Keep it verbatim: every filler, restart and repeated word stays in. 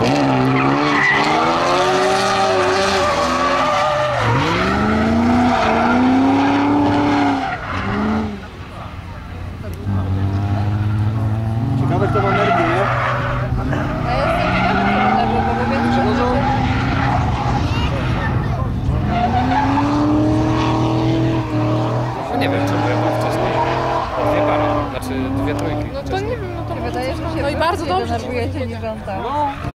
Ciekawe kto ma energię, nie? No nie wiem, czemu ja mam wcześniej dwie pary, znaczy dwie trójki. No to nie wiem, no to Wydaje, że się no i bardzo dobrze. denerwujecie niż on tak. No.